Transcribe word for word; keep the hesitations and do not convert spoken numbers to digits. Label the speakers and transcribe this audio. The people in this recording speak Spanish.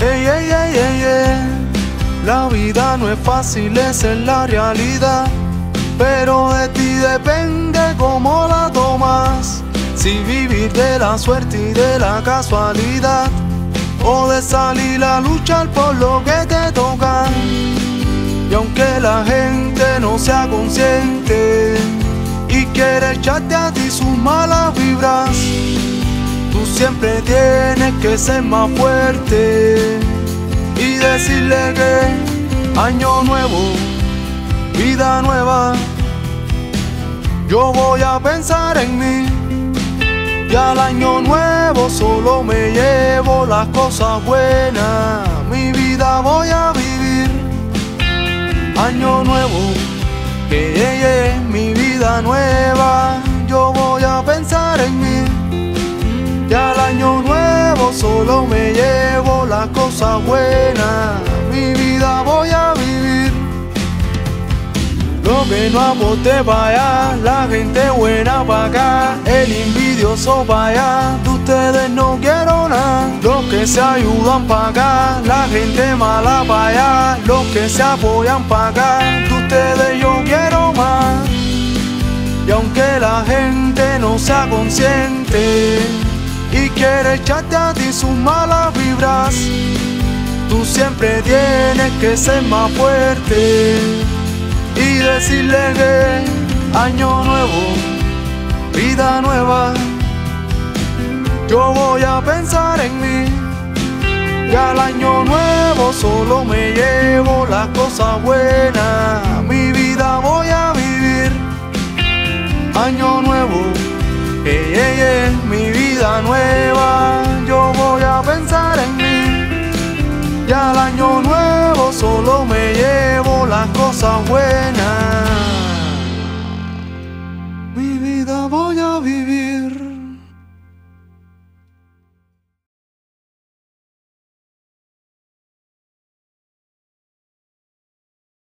Speaker 1: Ey, ey, ey, ey, ey. La vida no es fácil, esa es la realidad, pero de ti depende cómo la tomas. Si vivir de la suerte y de la casualidad, o de salir a luchar por lo que te toca. Y aunque la gente no sea consciente y quiere echarte a ti sus malas vibras, tú siempre tienes que ser más fuerte y decirle que año nuevo, vida nueva. Yo voy a pensar en mí y al año nuevo solo me llevo las cosas buenas. Mi vida voy a vivir. Año nuevo, que llegue mi vida nueva. Yo voy a pensar en mí y al año nuevo solo me llevo las cosas buenas. Mi vida voy a vivir. Lo que no aporte para allá, la gente buena para acá, el envidioso para allá, de ustedes no quiero nada. Los que se ayudan para acá, la gente mala para allá, los que se apoyan para acá, de ustedes yo quiero más. Y aunque la gente no sea consciente y quiere echarte a ti sus malas vibras, tú siempre tienes que ser más fuerte y decirle que año nuevo, vida nueva. Yo voy a pensar en mí y al año nuevo solo me llevo las cosas buenas. Mi vida voy a vivir. Año nuevo, que llegue mi vida nueva. Yo voy a pensar en mí y al año nuevo solo me llevo las cosas buenas.